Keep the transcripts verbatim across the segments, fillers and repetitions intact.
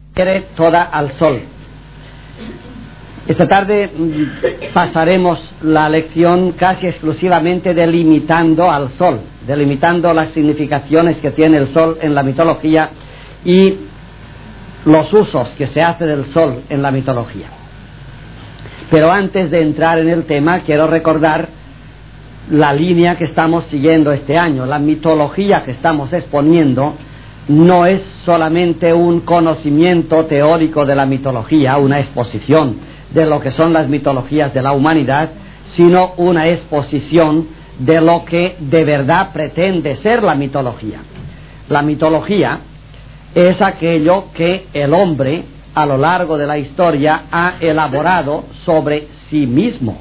Toda al sol. Esta tarde pasaremos la lección casi exclusivamente delimitando al sol, delimitando las significaciones que tiene el sol en la mitología y los usos que se hace del sol en la mitología. Pero antes de entrar en el tema, quiero recordar la línea que estamos siguiendo este año. La mitología que estamos exponiendo no es solamente un conocimiento teórico de la mitología, una exposición de lo que son las mitologías de la humanidad, sino una exposición de lo que de verdad pretende ser la mitología. La mitología es aquello que el hombre a lo largo de la historia ha elaborado sobre sí mismo.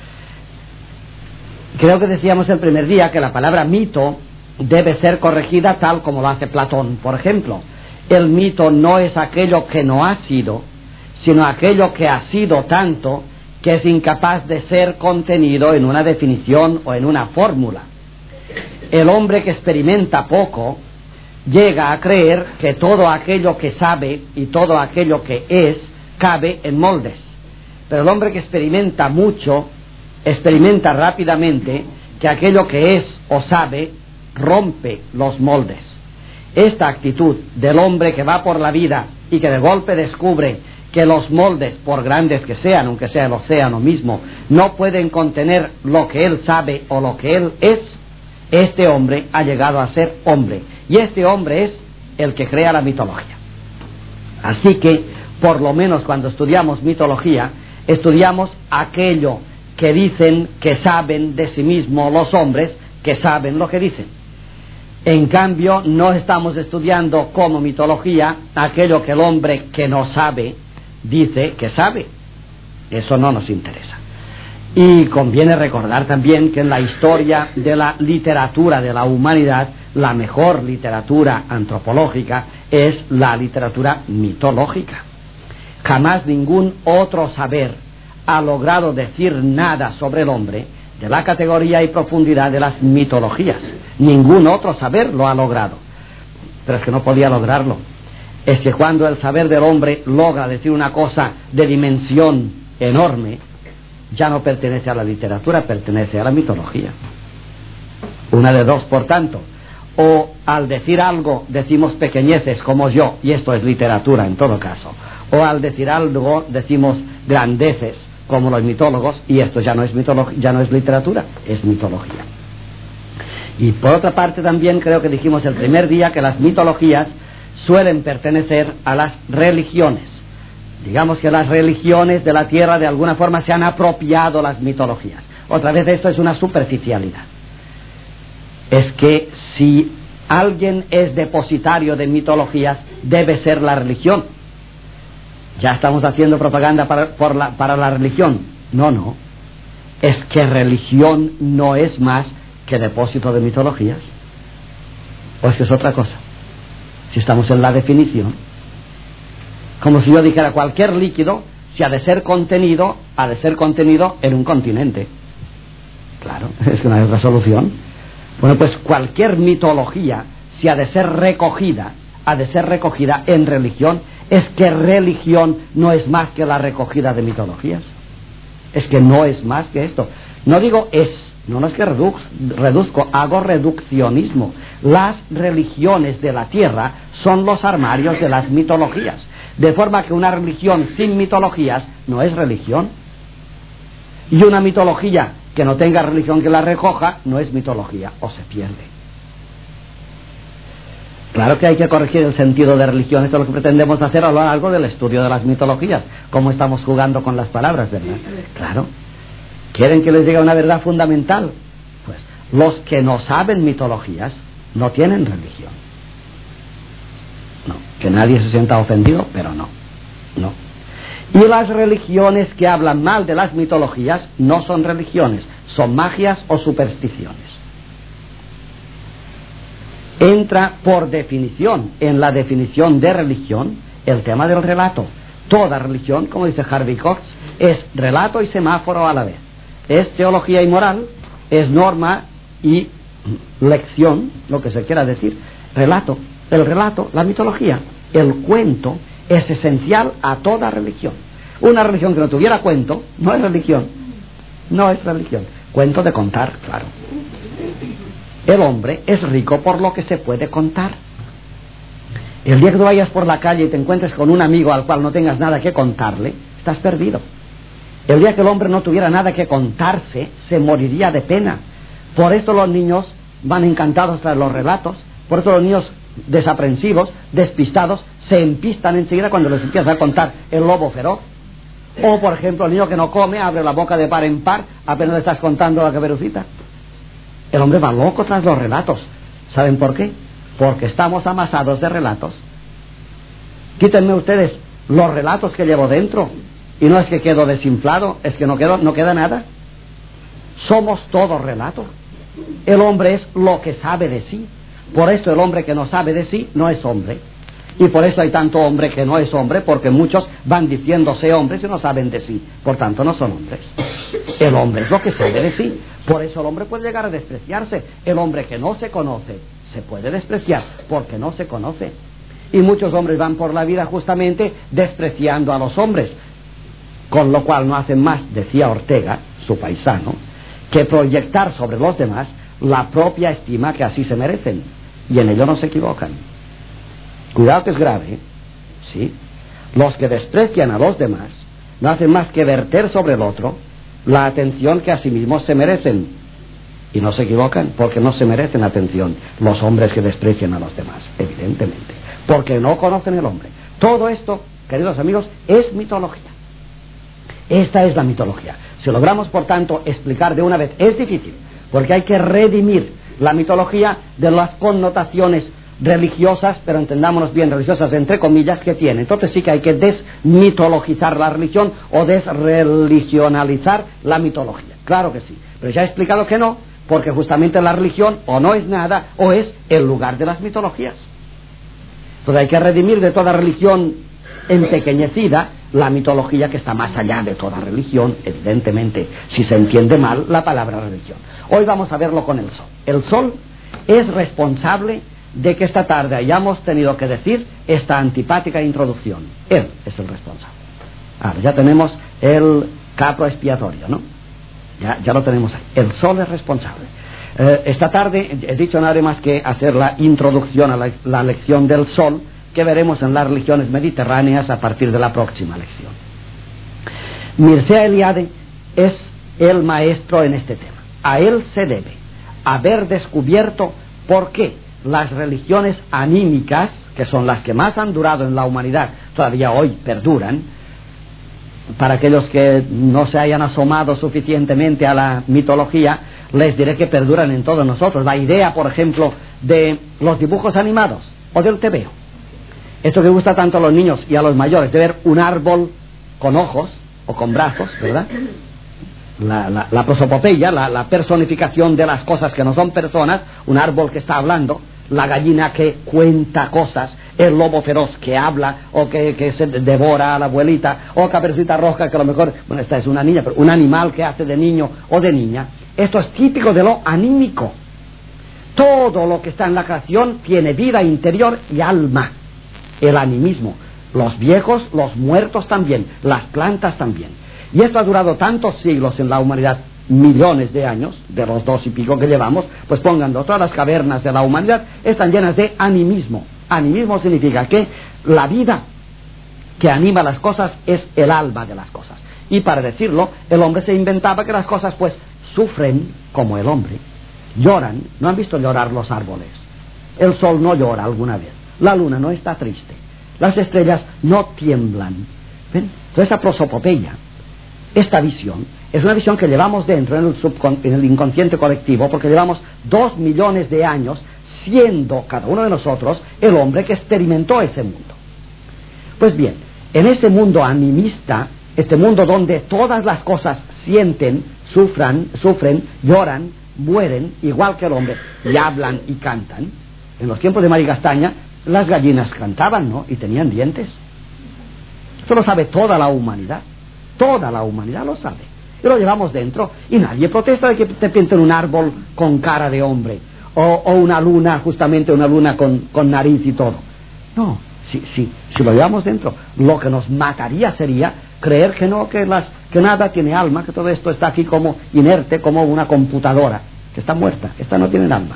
Creo que decíamos el primer día que la palabra mito debe ser corregida tal como lo hace Platón, por ejemplo. El mito no es aquello que no ha sido, sino aquello que ha sido tanto que es incapaz de ser contenido en una definición o en una fórmula. El hombre que experimenta poco llega a creer que todo aquello que sabe y todo aquello que es cabe en moldes. Pero el hombre que experimenta mucho experimenta rápidamente que aquello que es o sabe rompe los moldes. Esta actitud del hombre que va por la vida y que de golpe descubre que los moldes, por grandes que sean, aunque sea el océano mismo, no pueden contener lo que él sabe o lo que él es, este hombre ha llegado a ser hombre. Y este hombre es el que crea la mitología. Así que, por lo menos cuando estudiamos mitología, estudiamos aquello que dicen que saben de sí mismos los hombres, que saben lo que dicen. En cambio, no estamos estudiando como mitología aquello que el hombre que no sabe dice que sabe. Eso no nos interesa. Y conviene recordar también que en la historia de la literatura de la humanidad, la mejor literatura antropológica es la literatura mitológica. Jamás ningún otro saber ha logrado decir nada sobre el hombre de la categoría y profundidad de las mitologías. Ningún otro saber lo ha logrado. Pero es que no podía lograrlo. Es que cuando el saber del hombre logra decir una cosa de dimensión enorme, ya no pertenece a la literatura, pertenece a la mitología. Una de dos, por tanto. O al decir algo decimos pequeñeces como yo, y esto es literatura en todo caso. O al decir algo decimos grandeces como los mitólogos, y esto ya no es mitología, ya no es literatura, es mitología. Y por otra parte también creo que dijimos el primer día que las mitologías suelen pertenecer a las religiones. Digamos que las religiones de la tierra de alguna forma se han apropiado las mitologías. Otra vez esto es una superficialidad. Es que si alguien es depositario de mitologías, debe ser la religión. Ya estamos haciendo propaganda para, por la, para la religión. No, no. Es que religión no es más que depósito de mitologías. ¿O es que es otra cosa? Si estamos en la definición. Como si yo dijera cualquier líquido, si ha de ser contenido, ha de ser contenido en un continente. Claro, es una otra solución. Bueno, pues cualquier mitología, si ha de ser recogida, ha de ser recogida en religión. Es que religión no es más que la recogida de mitologías. Es que no es más que esto. No digo es, no, no es que reduz, reduzco, hago reduccionismo. Las religiones de la tierra son los armarios de las mitologías. De forma que una religión sin mitologías no es religión. Y una mitología que no tenga religión que la recoja no es mitología, o se pierde. Claro que hay que corregir el sentido de religión. Esto es lo que pretendemos hacer a lo largo del estudio de las mitologías. Cómo estamos jugando con las palabras, ¿verdad? Claro. ¿Quieren que les diga una verdad fundamental? Pues los que no saben mitologías no tienen religión. No, que nadie se sienta ofendido, pero no. No. Y las religiones que hablan mal de las mitologías no son religiones, son magias o supersticiones. Entra por definición, en la definición de religión, el tema del relato. Toda religión, como dice Harvey Cox, es relato y semáforo a la vez. Es teología y moral, es norma y lección, lo que se quiera decir. Relato, el relato, la mitología, el cuento, es esencial a toda religión. Una religión que no tuviera cuento no es religión, no es religión. Cuento de contar, claro. El hombre es rico por lo que se puede contar. El día que tú vayas por la calle y te encuentres con un amigo al cual no tengas nada que contarle, estás perdido. El día que el hombre no tuviera nada que contarse, se moriría de pena. Por esto los niños van encantados tras los relatos, por eso los niños desaprensivos, despistados, se empistan enseguida cuando les empieza a contar el lobo feroz. O, por ejemplo, el niño que no come, abre la boca de par en par, apenas le estás contando la Caperucita. El hombre va loco tras los relatos. ¿Saben por qué? Porque estamos amasados de relatos. Quítenme ustedes los relatos que llevo dentro, y no es que quedo desinflado, es que no, quedo, no queda nada. Somos todos relatos. El hombre es lo que sabe de sí. Por eso el hombre que no sabe de sí no es hombre. Y por eso hay tanto hombre que no es hombre, porque muchos van diciéndose hombres y no saben de sí. Por tanto no son hombres. El hombre es lo que sabe de sí. Por eso el hombre puede llegar a despreciarse. El hombre que no se conoce se puede despreciar porque no se conoce. Y muchos hombres van por la vida justamente despreciando a los hombres, con lo cual no hacen más, decía Ortega, su paisano, que proyectar sobre los demás la propia estima que así se merecen, y en ello no se equivocan. Cuidado que es grave, ¿eh? Sí. Los que desprecian a los demás no hacen más que verter sobre el otro la atención que a sí mismos se merecen, y no se equivocan, porque no se merecen atención los hombres que desprecian a los demás, evidentemente, porque no conocen el hombre. Todo esto, queridos amigos, es mitología. Esta es la mitología. Si logramos, por tanto, explicar de una vez, es difícil, porque hay que redimir la mitología de las connotaciones religiosas, pero entendámonos bien, religiosas entre comillas, que tiene. Entonces sí que hay que desmitologizar la religión o desreligionalizar la mitología. Claro que sí, pero ya he explicado que no, porque justamente la religión o no es nada o es el lugar de las mitologías. Entonces hay que redimir de toda religión empequeñecida la mitología que está más allá de toda religión, evidentemente, si se entiende mal la palabra religión. Hoy vamos a verlo con el sol. El sol es responsable de que esta tarde hayamos tenido que decir esta antipática introducción. Él es el responsable. Ahora, ya tenemos el capro expiatorio, ¿no? Ya, ya lo tenemos ahí. El sol es responsable. Eh, esta tarde he dicho nada más que hacer la introducción a la, la lección del sol, que veremos en las religiones mediterráneas a partir de la próxima lección. Mircea Eliade es el maestro en este tema. A él se debe haber descubierto por qué las religiones anímicas, que son las que más han durado en la humanidad, todavía hoy perduran. Para aquellos que no se hayan asomado suficientemente a la mitología, les diré que perduran en todos nosotros. La idea, por ejemplo, de los dibujos animados o del tebeo, esto que gusta tanto a los niños y a los mayores, de ver un árbol con ojos o con brazos, ¿verdad? La, la, la prosopopeya, la, la personificación de las cosas que no son personas, un árbol que está hablando, la gallina que cuenta cosas, el lobo feroz que habla o que, que se devora a la abuelita, o Caperucita Roja que a lo mejor, bueno, esta es una niña, pero un animal que hace de niño o de niña. Esto es típico de lo anímico. Todo lo que está en la creación tiene vida interior y alma. El animismo, los viejos, los muertos también, las plantas también. Y esto ha durado tantos siglos en la humanidad, millones de años, de los dos y pico que llevamos, pues pónganlo, todas las cavernas de la humanidad están llenas de animismo. Animismo significa que la vida que anima las cosas es el alma de las cosas. Y para decirlo, el hombre se inventaba que las cosas pues sufren como el hombre, lloran. ¿No han visto llorar los árboles? El sol no llora alguna vez, la luna no está triste, las estrellas no tiemblan. ¿Ven? Entonces esa prosopopeya, esta visión, es una visión que llevamos dentro en el, subcon en el inconsciente colectivo, porque llevamos dos millones de años siendo cada uno de nosotros el hombre que experimentó ese mundo. Pues bien, en ese mundo animista, este mundo donde todas las cosas sienten, sufran, sufren, lloran, mueren, igual que el hombre, y hablan y cantan. En los tiempos de Marigastaña, las gallinas cantaban, ¿no? Y tenían dientes. Eso lo sabe toda la humanidad. Toda la humanidad lo sabe. Y lo llevamos dentro. Y nadie protesta de que te pinten un árbol con cara de hombre. O, o una luna, justamente una luna con, con nariz y todo. No. si, si, si lo llevamos dentro, lo que nos mataría sería creer que no, que, las, que nada tiene alma, que todo esto está aquí como inerte, como una computadora, que está muerta, que esta no tiene alma.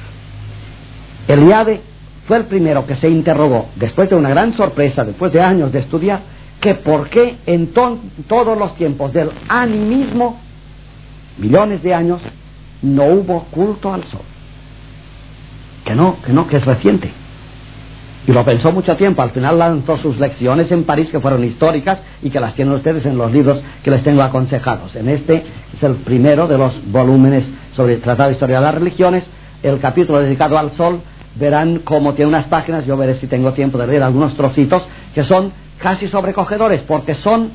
Eliade fue el primero que se interrogó, después de una gran sorpresa, después de años de estudiar, que por qué en to todos los tiempos del animismo, millones de años, no hubo culto al sol. Que no, que no, que es reciente. Y lo pensó mucho tiempo, al final lanzó sus lecciones en París, que fueron históricas, y que las tienen ustedes en los libros que les tengo aconsejados. En este es el primero de los volúmenes sobre el Tratado de Historia de las Religiones, el capítulo dedicado al sol. Verán cómo tiene unas páginas, yo veré si tengo tiempo de leer algunos trocitos, que son casi sobrecogedores, porque son,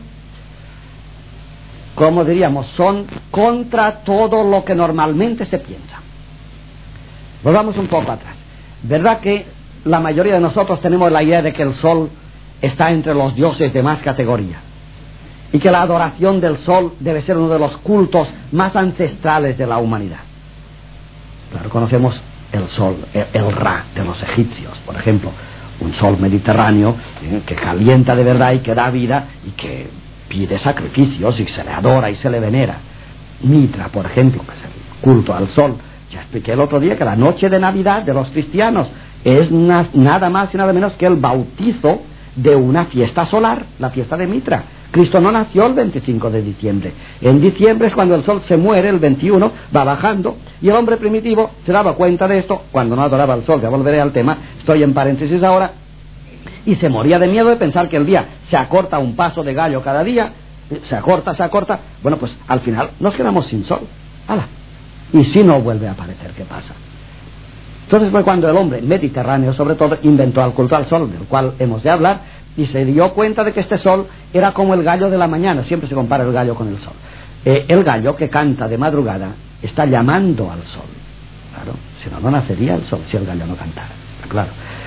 como diríamos, son contra todo lo que normalmente se piensa. Volvamos un poco atrás. ¿Verdad que la mayoría de nosotros tenemos la idea de que el sol está entre los dioses de más categoría? Y que la adoración del sol debe ser uno de los cultos más ancestrales de la humanidad. Claro, conocemos el sol, el, el Ra de los egipcios, por ejemplo, un sol mediterráneo eh, que calienta de verdad y que da vida y que pide sacrificios y se le adora y se le venera. Mitra, por ejemplo, que es el culto al sol. Ya expliqué el otro día que la noche de Navidad de los cristianos es na nada más y nada menos que el bautizo de una fiesta solar, la fiesta de Mitra. Cristo no nació el veinticinco de diciembre. En diciembre es cuando el sol se muere, el veintiuno, va bajando, y el hombre primitivo se daba cuenta de esto cuando no adoraba al sol. Ya volveré al tema, estoy en paréntesis ahora, y se moría de miedo de pensar que el día se acorta un paso de gallo cada día, se acorta, se acorta. Bueno, pues al final nos quedamos sin sol. ¡Hala! Y si no vuelve a aparecer, ¿qué pasa? Entonces fue cuando el hombre mediterráneo, sobre todo, inventó el culto al sol, del cual hemos de hablar, y se dio cuenta de que este sol era como el gallo de la mañana. Siempre se compara el gallo con el sol. Eh, el gallo que canta de madrugada está llamando al sol. Claro, si no, no nacería el sol si el gallo no cantara. Claro.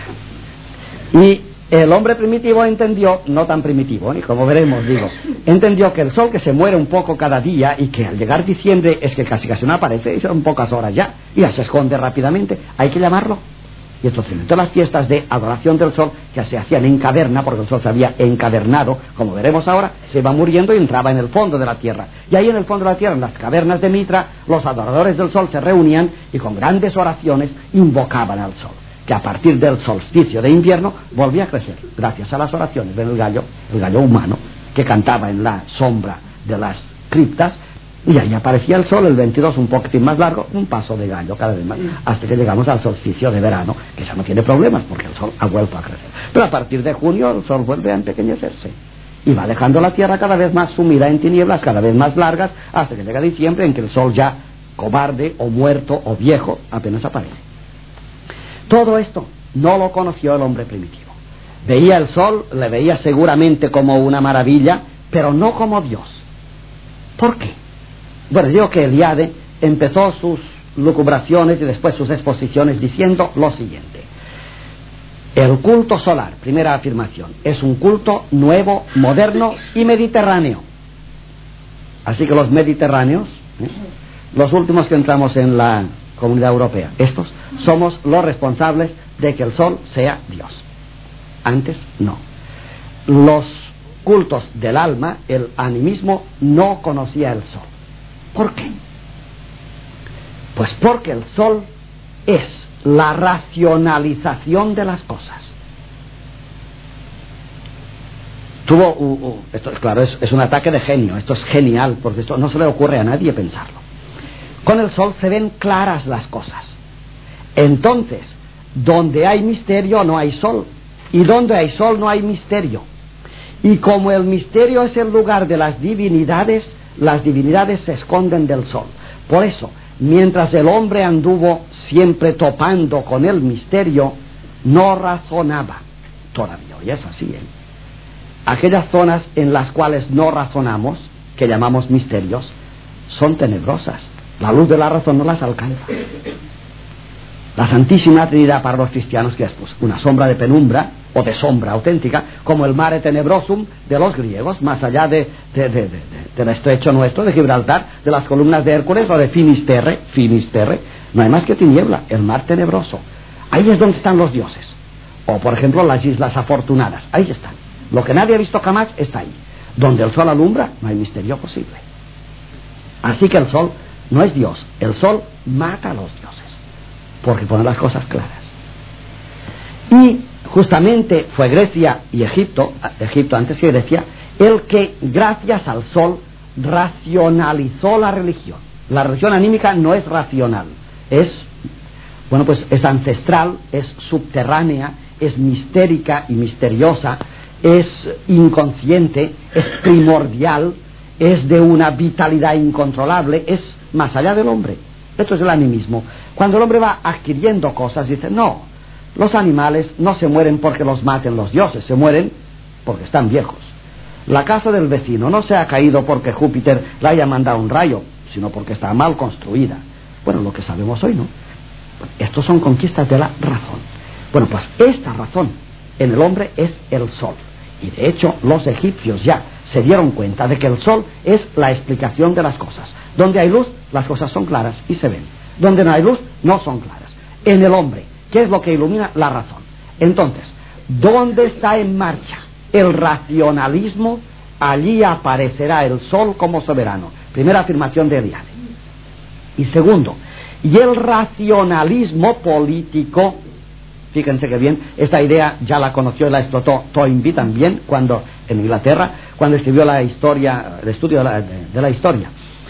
Y el hombre primitivo entendió, no tan primitivo, y como veremos, digo, entendió que el sol que se muere un poco cada día y que al llegar diciembre es que casi casi no aparece, y son pocas horas ya, y ya se esconde rápidamente, hay que llamarlo. Y entonces, en todas las fiestas de adoración del sol, que se hacían en caverna, porque el sol se había encavernado, como veremos ahora, se iba muriendo y entraba en el fondo de la tierra. Y ahí en el fondo de la tierra, en las cavernas de Mitra, los adoradores del sol se reunían y con grandes oraciones invocaban al sol, que a partir del solsticio de invierno volvía a crecer, gracias a las oraciones del gallo, el gallo humano, que cantaba en la sombra de las criptas. Y ahí aparecía el sol, el veintidós, un poquitín más largo, un paso de gallo cada vez más, hasta que llegamos al solsticio de verano, que ya no tiene problemas porque el sol ha vuelto a crecer. Pero a partir de junio el sol vuelve a empequeñecerse y va dejando la tierra cada vez más sumida en tinieblas, cada vez más largas, hasta que llega diciembre, en que el sol ya cobarde o muerto o viejo apenas aparece. Todo esto no lo conoció el hombre primitivo. Veía el sol, le veía seguramente como una maravilla, pero no como Dios. ¿Por qué? Bueno, digo que Eliade empezó sus lucubraciones y después sus exposiciones diciendo lo siguiente: el culto solar, primera afirmación, es un culto nuevo, moderno y mediterráneo. Así que los mediterráneos, ¿eh? los últimos que entramos en la Comunidad Europea, estos somos los responsables de que el sol sea Dios. Antes no. Los cultos del alma, el animismo, no conocía el sol. ¿Por qué? Pues porque el sol es la racionalización de las cosas. Tuvo, uh, uh, esto claro, es, es un ataque de genio, esto es genial, porque esto no se le ocurre a nadie pensarlo. Con el sol se ven claras las cosas. Entonces, donde hay misterio no hay sol, y donde hay sol no hay misterio. Y como el misterio es el lugar de las divinidades, las divinidades se esconden del sol. Por eso, mientras el hombre anduvo siempre topando con el misterio, no razonaba. Todavía hoy es así, ¿eh? Aquellas zonas en las cuales no razonamos, que llamamos misterios, son tenebrosas. La luz de la razón no las alcanza. La Santísima Trinidad para los cristianos, que es pues, una sombra de penumbra o de sombra auténtica, como el mare tenebrosum de los griegos, más allá de, de, de, de, de, del estrecho nuestro de Gibraltar, de las columnas de Hércules o de Finisterre, Finisterre, no hay más que tiniebla, el mar tenebroso. Ahí es donde están los dioses. O por ejemplo las Islas Afortunadas, ahí están. Lo que nadie ha visto jamás está ahí. Donde el sol alumbra, no hay misterio posible. Así que el sol no es Dios, el sol mata a los dioses, porque pone las cosas claras. Y justamente fue Grecia y Egipto, Egipto antes que Grecia, el que gracias al sol racionalizó la religión. La religión anímica no es racional, es, bueno, pues es ancestral, es subterránea, es mistérica y misteriosa, es inconsciente, es primordial, es de una vitalidad incontrolable, es más allá del hombre. Esto es el animismo. Cuando el hombre va adquiriendo cosas, dice, no, los animales no se mueren porque los maten los dioses, se mueren porque están viejos. La casa del vecino no se ha caído porque Júpiter le haya mandado un rayo, sino porque está mal construida. Bueno, lo que sabemos hoy, ¿no? Estos son conquistas de la razón. Bueno, pues esta razón en el hombre es el sol. Y de hecho los egipcios ya se dieron cuenta de que el sol es la explicación de las cosas. Donde hay luz, las cosas son claras y se ven. Donde no hay luz, no son claras. En el hombre, ¿qué es lo que ilumina? La razón. Entonces, ¿dónde está en marcha el racionalismo? Allí aparecerá el sol como soberano. Primera afirmación de Eliade. Y segundo, y el racionalismo político, fíjense que bien, esta idea ya la conoció y la explotó Toynbee también, cuando en Inglaterra, cuando escribió la historia, el estudio de la, de, de la historia.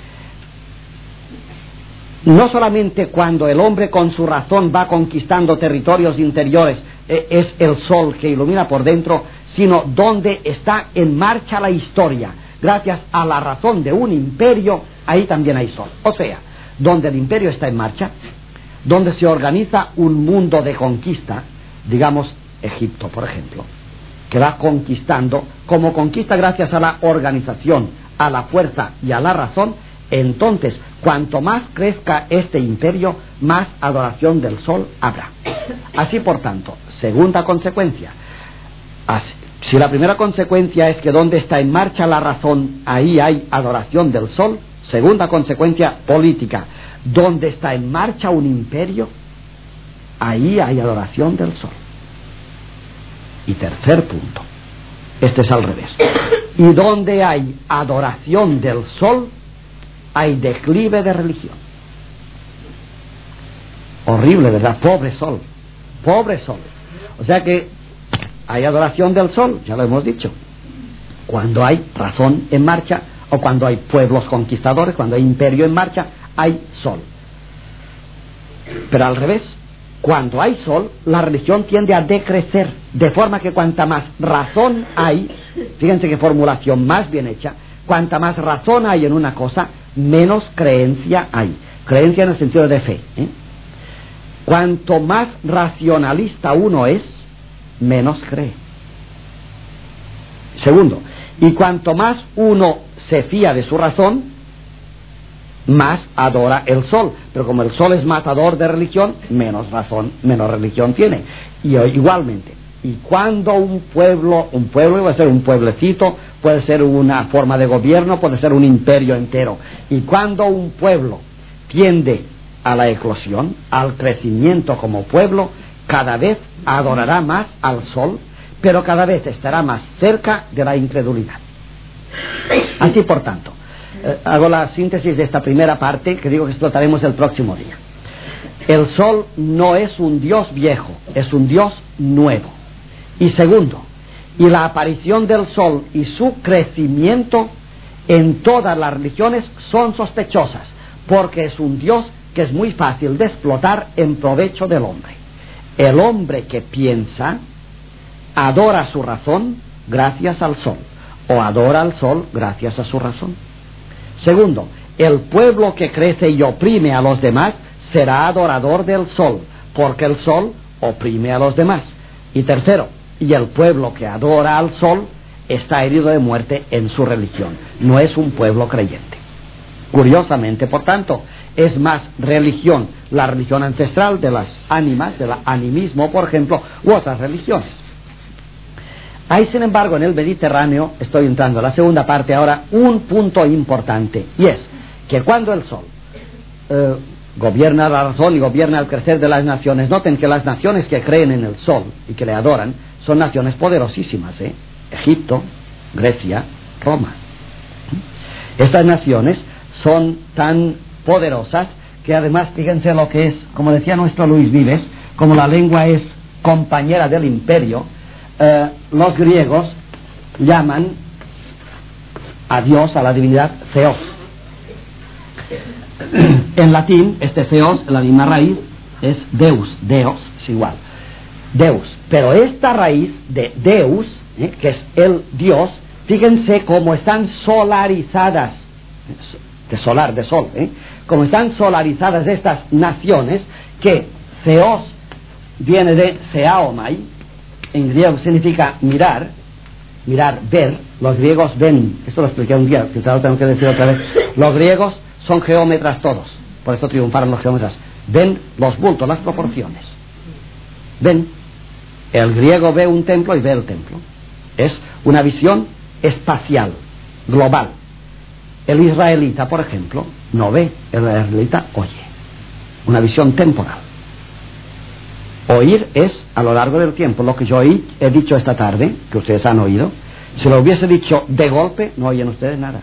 No solamente cuando el hombre con su razón va conquistando territorios interiores, eh, es el sol que ilumina por dentro, sino donde está en marcha la historia, gracias a la razón de un imperio, ahí también hay sol. O sea, donde el imperio está en marcha, donde se organiza un mundo de conquista, digamos Egipto, por ejemplo, que va conquistando, como conquista gracias a la organización, a la fuerza y a la razón, entonces, cuanto más crezca este imperio, más adoración del sol habrá. Así, por tanto, segunda consecuencia, así, si la primera consecuencia es que donde está en marcha la razón, ahí hay adoración del sol, segunda consecuencia política, donde está en marcha un imperio, ahí hay adoración del sol. Y tercer punto, este es al revés, y donde hay adoración del sol, hay declive de religión. Horrible, ¿verdad? Pobre sol, pobre sol. O sea que hay adoración del sol, ya lo hemos dicho, cuando hay razón en marcha, o cuando hay pueblos conquistadores, cuando hay imperio en marcha, hay sol. Pero al revés, cuando hay sol, la religión tiende a decrecer, de forma que cuanta más razón hay, fíjense qué formulación más bien hecha, cuanta más razón hay en una cosa, menos creencia hay. Creencia en el sentido de fe, ¿eh? Cuanto más racionalista uno es, menos cree. Segundo, y cuanto más uno se fía de su razón, más adora el sol. Pero como el sol es matador de religión, menos razón, menos religión tiene. Y igualmente, y cuando un pueblo, un pueblo puede ser un pueblecito, puede ser una forma de gobierno, puede ser un imperio entero, y cuando un pueblo tiende a la eclosión, al crecimiento como pueblo, cada vez adorará más al sol, pero cada vez estará más cerca de la incredulidad. Así, por tanto, eh, hago la síntesis de esta primera parte, que digo que explotaremos el próximo día. El sol no es un dios viejo, es un dios nuevo. Y segundo, y la aparición del sol y su crecimiento en todas las religiones son sospechosas, porque es un dios que es muy fácil de explotar en provecho del hombre. El hombre que piensa adora su razón gracias al sol, o adora al sol gracias a su razón. Segundo, el pueblo que crece y oprime a los demás será adorador del sol, porque el sol oprime a los demás. Y tercero, y el pueblo que adora al sol está herido de muerte en su religión, no es un pueblo creyente. Curiosamente, por tanto, es más religión, la religión ancestral de las ánimas, del animismo, por ejemplo, u otras religiones. Hay, sin embargo, en el Mediterráneo, estoy entrando a la segunda parte ahora, un punto importante, y es que cuando el sol eh, gobierna la razón y gobierna el crecer de las naciones. Noten que las naciones que creen en el sol y que le adoran son naciones poderosísimas, ¿eh? Egipto, Grecia, Roma. Estas naciones son tan poderosas que además, fíjense lo que es, como decía nuestro Luis Vives, como la lengua es compañera del imperio, eh, los griegos llaman a Dios, a la divinidad, Theos. En latín, este Theos, la misma raíz, es Deus, Deos, es igual, Deus. Pero esta raíz de Deus, ¿eh? que es el Dios, fíjense cómo están solarizadas, de solar, de sol, ¿eh? como están solarizadas estas naciones, que Theos viene de Theaomai, en griego significa mirar, mirar, ver. Los griegos ven, esto lo expliqué un día, quizá lo tengo que decir otra vez. Los griegos son geómetras todos, por esto triunfaron los geómetras. Ven los bultos, las proporciones. Ven, el griego ve un templo y ve el templo. Es una visión espacial, global. El israelita, por ejemplo, no ve, el israelita oye. Una visión temporal. Oír es a lo largo del tiempo. Lo que yo he dicho esta tarde, que ustedes han oído, si lo hubiese dicho de golpe, no oyen ustedes nada.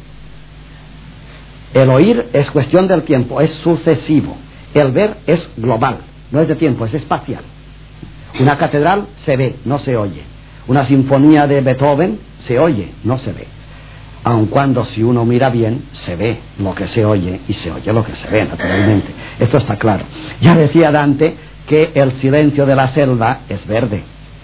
El oír es cuestión del tiempo, es sucesivo. El ver es global, no es de tiempo, es espacial. Una catedral se ve, no se oye. Una sinfonía de Beethoven se oye, no se ve. Aun cuando si uno mira bien, se ve lo que se oye y se oye lo que se ve, naturalmente. Esto está claro. Ya decía Dante que el silencio de la selva es verde.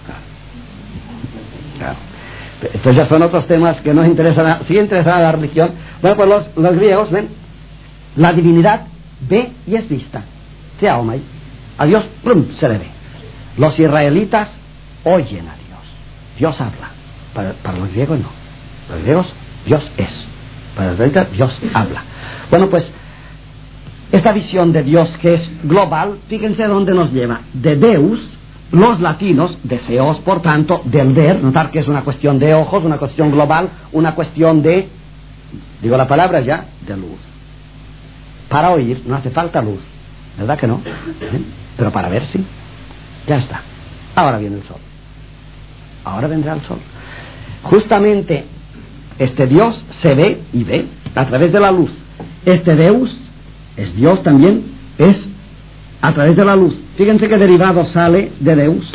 Claro. Estos ya son otros temas que no interesan a, sí interesan a la religión. Bueno, pues los, los griegos ven, la divinidad ve y es vista. Theaomai. A Dios, plum, se le ve. Los israelitas oyen a Dios. Dios habla. Para, para los griegos no. Los griegos, Dios es. Para los israelitas, Dios habla. Bueno, pues esta visión de Dios que es global, fíjense dónde nos lleva. De Deus, los latinos, de Theos, por tanto, del ver, notar que es una cuestión de ojos, una cuestión global, una cuestión de, digo la palabra ya, de luz. Para oír no hace falta luz, ¿verdad que no? ¿Eh? Pero para ver sí, ya está. Ahora viene el sol. Ahora vendrá el sol. Justamente este Dios se ve y ve a través de la luz. Este Deus es Dios también, es a través de la luz. Fíjense que derivado sale de Deus.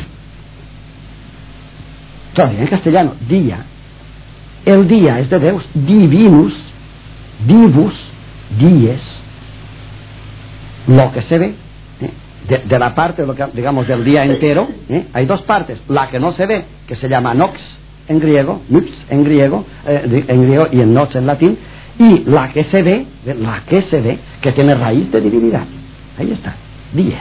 Todavía en castellano, día. El día es de Deus. Divinus, divus, dies. Lo que se ve. ¿eh? De, de la parte, lo que, digamos, del día entero, ¿eh? hay dos partes. La que no se ve, que se llama nox en griego, nux en griego, eh, en griego y en nox en latín. Y la que se ve, la que se ve, que tiene raíz de divinidad. Ahí está, dies.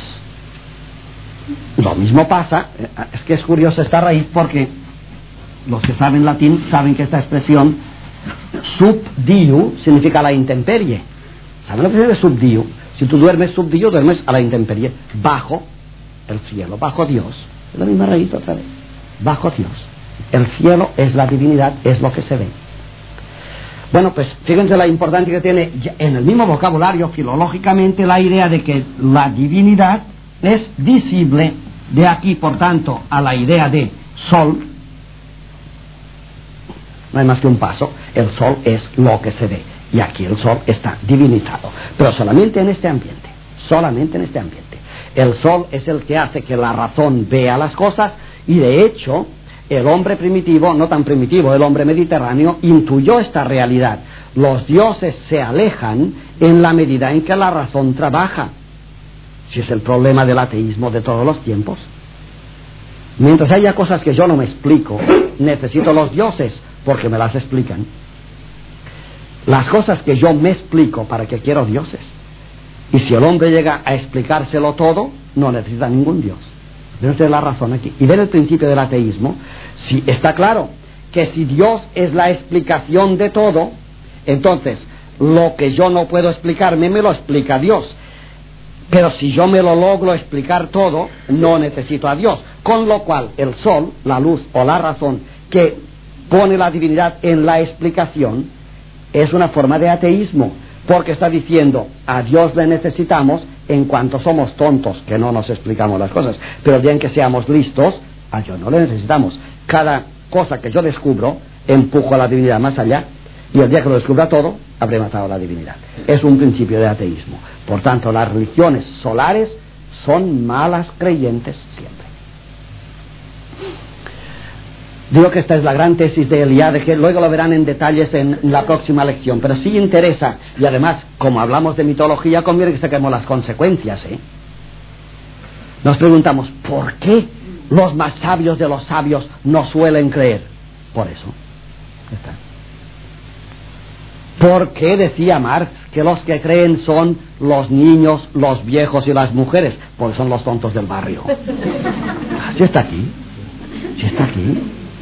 Lo mismo pasa, es que es curioso esta raíz porque los que saben latín saben que esta expresión sub diu significa la intemperie. ¿Saben lo que significa sub diu? Si tú duermes sub diu, duermes a la intemperie, bajo el cielo, bajo Dios. Es la misma raíz otra vez, bajo Dios. El cielo es la divinidad, es lo que se ve. Bueno, pues fíjense la importancia que tiene en el mismo vocabulario filológicamente la idea de que la divinidad es visible. De aquí, por tanto, a la idea de sol, no hay más que un paso. El sol es lo que se ve, y aquí el sol está divinizado, pero solamente en este ambiente, solamente en este ambiente. El sol es el que hace que la razón vea las cosas, y de hecho el hombre primitivo, no tan primitivo, el hombre mediterráneo, intuyó esta realidad. Los dioses se alejan en la medida en que la razón trabaja. Si es el problema del ateísmo de todos los tiempos. Mientras haya cosas que yo no me explico, necesito los dioses, porque me las explican. Las cosas que yo me explico, ¿para qué quiero dioses? Y si el hombre llega a explicárselo todo, no necesita ningún dios. Ven ustedes la razón aquí. Y ven el principio del ateísmo. Si está claro que si Dios es la explicación de todo, entonces lo que yo no puedo explicarme me lo explica Dios. Pero si yo me lo logro explicar todo, no necesito a Dios. Con lo cual el sol, la luz o la razón que pone la divinidad en la explicación es una forma de ateísmo, porque está diciendo, a Dios le necesitamos en cuanto somos tontos, que no nos explicamos las cosas, pero bien que seamos listos, a Dios no le necesitamos. Cada cosa que yo descubro, empujo a la divinidad más allá, y el día que lo descubra todo, habré matado a la divinidad. Es un principio de ateísmo. Por tanto, las religiones solares son malas creyentes siempre. Digo que esta es la gran tesis de Eliade, que luego lo verán en detalles en la próxima lección, pero sí interesa, y además, como hablamos de mitología, conviene que saquemos las consecuencias, ¿eh? Nos preguntamos, ¿por qué los más sabios de los sabios no suelen creer? Por eso. Está. ¿Por qué decía Marx que los que creen son los niños, los viejos y las mujeres? Porque son los tontos del barrio. ¿Sí está aquí? ¿Sí está aquí?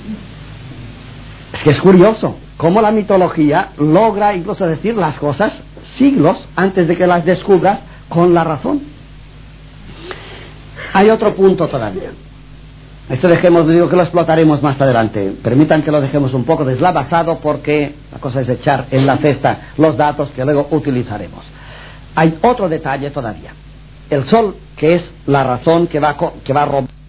Es que es curioso cómo la mitología logra incluso decir las cosas siglos antes de que las descubras con la razón. Hay otro punto todavía. Esto dejemos, digo que lo explotaremos más adelante. Permitan que lo dejemos un poco deslavazado porque la cosa es echar en la cesta los datos que luego utilizaremos. Hay otro detalle todavía. El Sol, que es la razón que va, que va a romper